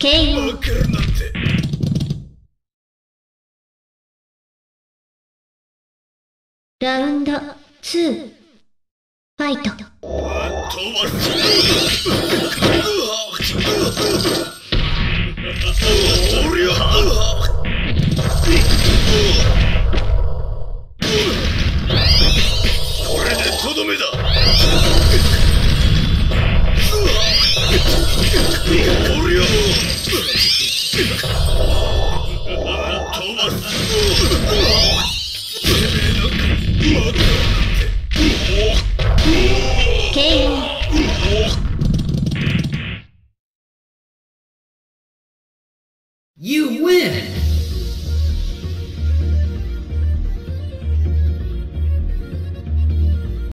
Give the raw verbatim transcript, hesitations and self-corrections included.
ケーオー。 負けるなんて。 ラウンドツーファイト。 あとはおりゃこれでとどめだ。おりゃ飛ばす。 ケーオー。 You win!